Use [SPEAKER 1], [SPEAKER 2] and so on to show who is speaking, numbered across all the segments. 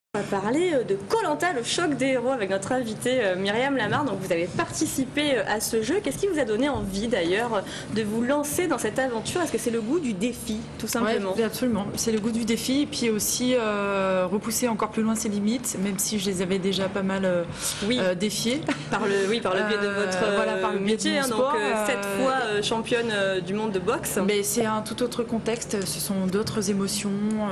[SPEAKER 1] On va parler de Koh-Lanta, le choc des héros, avec notre invitée Myriam Lamar. Donc vous avez participé à ce jeu. Qu'est-ce qui vous a donné envie d'ailleurs de vous lancer dans cette aventure? Est-ce que c'est le goût du défi, tout simplement?
[SPEAKER 2] Oui, absolument. C'est le goût du défi et puis aussi repousser encore plus loin ses limites, même si je les avais déjà pas mal défiées.
[SPEAKER 1] Par le biais de votre
[SPEAKER 2] par le biais
[SPEAKER 1] métier,
[SPEAKER 2] de mon sport,
[SPEAKER 1] donc 7 fois championne du monde de boxe.
[SPEAKER 2] Mais c'est un tout autre contexte, ce sont d'autres émotions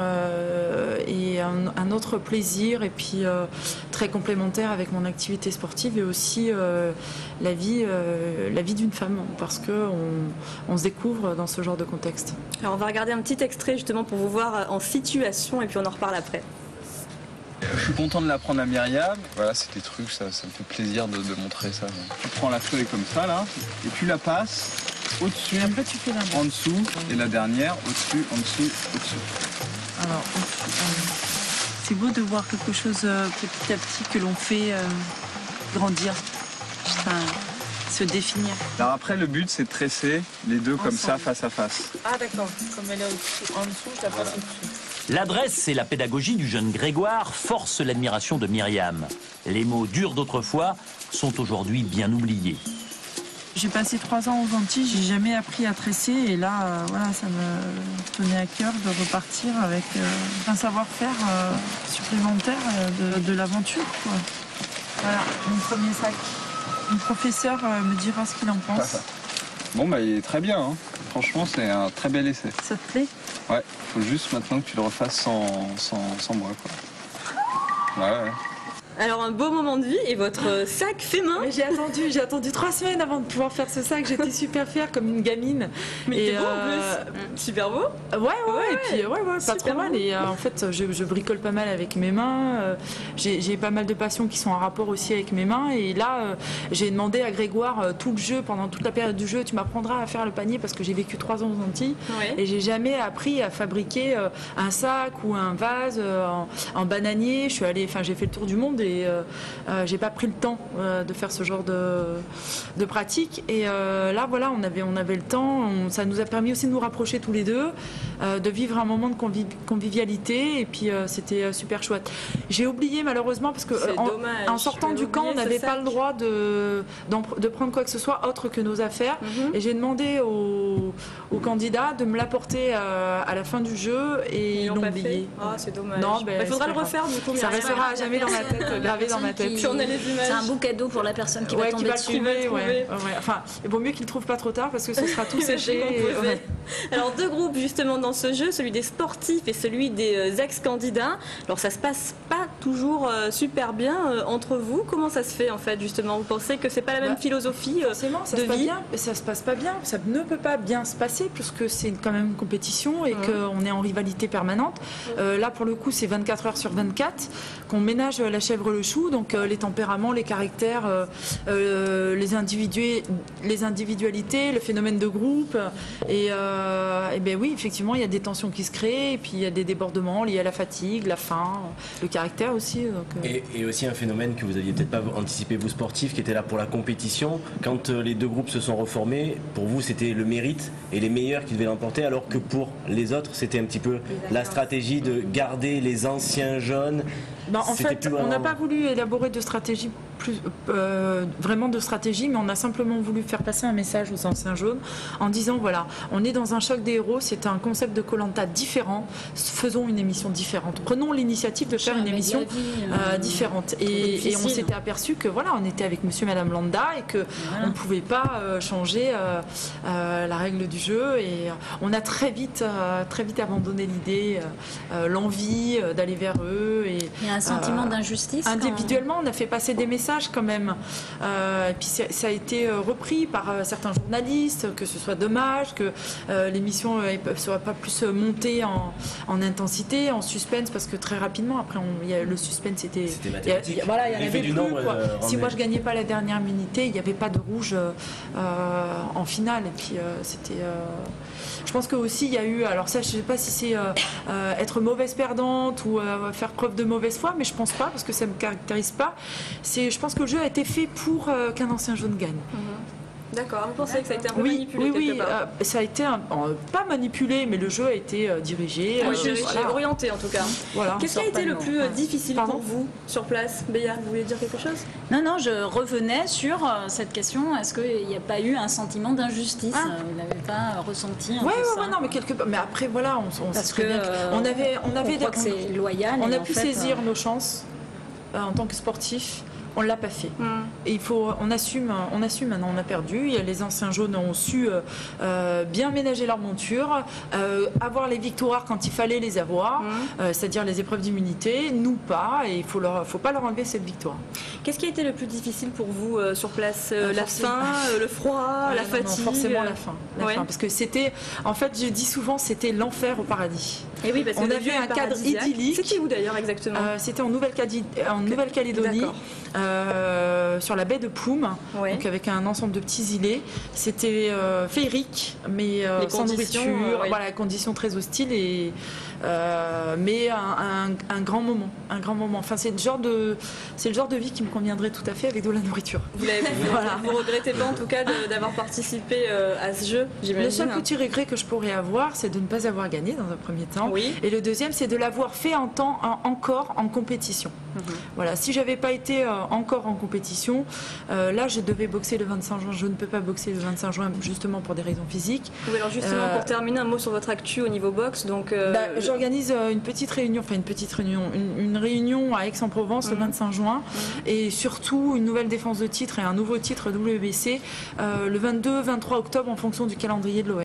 [SPEAKER 2] et un autre plaisir et puis très complémentaire avec mon activité sportive et aussi la vie d'une femme parce qu'on se découvre dans ce genre de contexte.
[SPEAKER 1] Alors on va regarder un petit extrait justement pour vous voir en situation et puis on en reparle après.
[SPEAKER 3] Je suis content de l'apprendre à Myriam. Voilà, c'est des trucs, ça me fait plaisir de montrer ça. Tu prends la feuille comme ça là et tu la passes au-dessus,
[SPEAKER 2] après tu fais la
[SPEAKER 3] en dessous et la dernière au-dessus, en dessous, au-dessus.
[SPEAKER 4] Alors, c'est beau de voir quelque chose petit à petit que l'on fait grandir, enfin, se définir.
[SPEAKER 3] Alors après, le but c'est de tresser les deux comme ça, face à face.
[SPEAKER 2] Ah d'accord, comme elle est en dessous, tu passes au-dessus.
[SPEAKER 5] L'adresse et la pédagogie du jeune Grégoire forcent l'admiration de Myriam. Les mots durs d'autrefois sont aujourd'hui bien oubliés.
[SPEAKER 4] J'ai passé 3 ans aux Antilles, j'ai jamais appris à tresser et là, voilà, ça me tenait à cœur de repartir avec un savoir-faire supplémentaire de l'aventure, quoi. Voilà, mon premier sac. Mon professeur me dira ce qu'il en pense.
[SPEAKER 3] Bon bah il est très bien, hein. Franchement c'est un très bel essai.
[SPEAKER 4] Ça te plaît?
[SPEAKER 3] Ouais, faut juste maintenant que tu le refasses sans moi quoi. Ouais.
[SPEAKER 1] Alors un beau moment de vie et votre sac fait main.
[SPEAKER 2] J'ai attendu 3 semaines avant de pouvoir faire ce sac. J'étais super fière comme une gamine.
[SPEAKER 1] Mais il était beau en plus. Super beau.
[SPEAKER 2] Ouais, et puis pas trop mal. Et en fait, je bricole pas mal avec mes mains. J'ai pas mal de passions qui sont en rapport aussi avec mes mains. Et là, j'ai demandé à Grégoire tout le jeu, pendant toute la période du jeu, tu m'apprendras à faire le panier parce que j'ai vécu 3 ans aux Antilles.
[SPEAKER 1] Ouais.
[SPEAKER 2] Et j'ai jamais appris à fabriquer un sac ou un vase en bananier. J'ai fait le tour du monde. Et j'ai pas pris le temps de faire ce genre de pratique et là voilà on avait le temps, ça nous a permis aussi de nous rapprocher tous les deux, de vivre un moment de convivialité et puis c'était super chouette. J'ai oublié malheureusement parce que en sortant du camp on n'avait pas le droit de prendre quoi que ce soit autre que nos affaires et j'ai demandé aux candidats de me l'apporter à la fin du jeu et ils l'ont oublié.
[SPEAKER 1] Oh, c'est dommage.
[SPEAKER 2] Non,
[SPEAKER 1] il faudra le refaire du coup.
[SPEAKER 2] Ça restera à jamais dans ma tête, gravé dans ma tête.
[SPEAKER 1] Si on a les images.
[SPEAKER 6] C'est un beau cadeau pour la personne qui va tomber dessus.
[SPEAKER 2] Enfin, il vaut mieux qu'il ne trouve pas trop tard parce que ce sera tout séché.
[SPEAKER 1] Alors 2 groupes justement dans ce jeu, celui des sportifs et celui des ex-candidats. Alors ça se passe pas toujours super bien entre vous. Comment ça se fait en fait justement? Vous pensez que c'est pas la même philosophie
[SPEAKER 2] ça
[SPEAKER 1] de
[SPEAKER 2] se passe
[SPEAKER 1] vie?
[SPEAKER 2] bien, mais ça se passe pas bien. Ça ne peut pas bien se passer puisque c'est quand même une compétition et qu'on est en rivalité permanente. Là pour le coup c'est 24 heures sur 24 qu'on ménage la chèvre le chou, donc les tempéraments, les caractères, les individualités, le phénomène de groupe et ben oui effectivement il y a des tensions qui se créent et puis il y a des débordements liés à la fatigue, la faim, le caractère aussi. Donc,
[SPEAKER 7] et aussi un phénomène que vous aviez peut-être pas anticipé vous sportifs qui était là pour la compétition. Quand les 2 groupes se sont reformés, pour vous c'était le mérite et les meilleurs qui devaient l'emporter alors que pour les autres c'était un petit peu la stratégie de garder les anciens jaunes.
[SPEAKER 2] En fait, on n'a pas voulu élaborer de stratégie vraiment de stratégie, mais on a simplement voulu faire passer un message aux anciens jaunes en disant voilà, on est dans un choc des héros, c'est un concept de Koh-Lanta différent, faisons une émission différente, prenons l'initiative de faire une émission différente. Et on s'était aperçu que voilà, on était avec Monsieur et Madame Landa et que on ne pouvait pas changer la règle du jeu et on a très vite abandonné l'idée, l'envie d'aller vers eux et
[SPEAKER 6] un sentiment d'injustice.
[SPEAKER 2] Individuellement, on a fait passer des messages quand même. Et puis ça a été repris par certains journalistes, que ce soit dommage, que l'émission ne soit pas plus montée en intensité, en suspense, parce que très rapidement, après, le suspense c'était
[SPEAKER 7] mathématique.
[SPEAKER 2] Il y en avait plus. Si moi je gagnais pas la dernière minute, il n'y avait pas de rouge en finale. Et puis c'était. Je pense que aussi il y a eu, alors ça je sais pas si c'est être mauvaise perdante ou faire preuve de mauvaise foi, mais je pense pas parce que ça me caractérise pas. Je pense que le jeu a été fait pour qu'un ancien jaune gagne.
[SPEAKER 1] D'accord, vous pensez que ça a été un peu manipulé quelque part?
[SPEAKER 2] Ça a été pas manipulé, mais le jeu a été dirigé.
[SPEAKER 1] Orienté en tout cas.
[SPEAKER 2] Voilà.
[SPEAKER 1] Qu'est-ce qui a été le plus difficile pour vous sur place? Béa, vous voulez dire quelque chose?
[SPEAKER 6] Non, je revenais sur cette question. Est-ce qu'il n'y a pas eu un sentiment d'injustice? Vous n'avez pas ressenti
[SPEAKER 2] ça? Non, mais quelque part. Mais après, voilà, on
[SPEAKER 6] parce que
[SPEAKER 2] on avait
[SPEAKER 6] que c'est loyal.
[SPEAKER 2] On a pu saisir nos chances en tant que sportif. On ne l'a pas fait. Et on assume maintenant, on a perdu. Les anciens jaunes ont su bien ménager leur monture, avoir les victoires quand il fallait les avoir, c'est-à-dire les épreuves d'immunité, nous pas, et il ne faut pas leur enlever cette victoire.
[SPEAKER 1] Qu'est-ce qui a été le plus difficile pour vous sur place? La faim, le froid, la fatigue?
[SPEAKER 2] Forcément la faim. Parce que c'était, en fait, je dis souvent, c'était l'enfer au paradis.
[SPEAKER 1] Et oui, parce que
[SPEAKER 2] on avait un cadre idyllique.
[SPEAKER 1] C'était où d'ailleurs exactement?
[SPEAKER 2] C'était en Nouvelle-Calédonie. Sur la baie de Plume, donc avec un ensemble de petits îlets. C'était féerique, mais sans nourriture, conditions très hostiles, mais un grand moment. Enfin, c'est le genre de vie qui me conviendrait tout à fait avec de la nourriture.
[SPEAKER 1] Vous regrettez pas en tout cas d'avoir participé à ce jeu, j'imagine?
[SPEAKER 2] Le seul petit regret que je pourrais avoir, c'est de ne pas avoir gagné dans un premier temps. Et le deuxième, c'est de l'avoir fait encore en compétition. Voilà, si j'avais pas été encore en compétition, là je devais boxer le 25 juin. Je ne peux pas boxer le 25 juin justement pour des raisons physiques.
[SPEAKER 1] Oui, alors justement pour terminer, un mot sur votre actu au niveau boxe. Donc
[SPEAKER 2] j'organise une réunion à Aix-en-Provence le 25 juin et surtout une nouvelle défense de titre et un nouveau titre WBC le 22-23 octobre en fonction du calendrier de l'OM.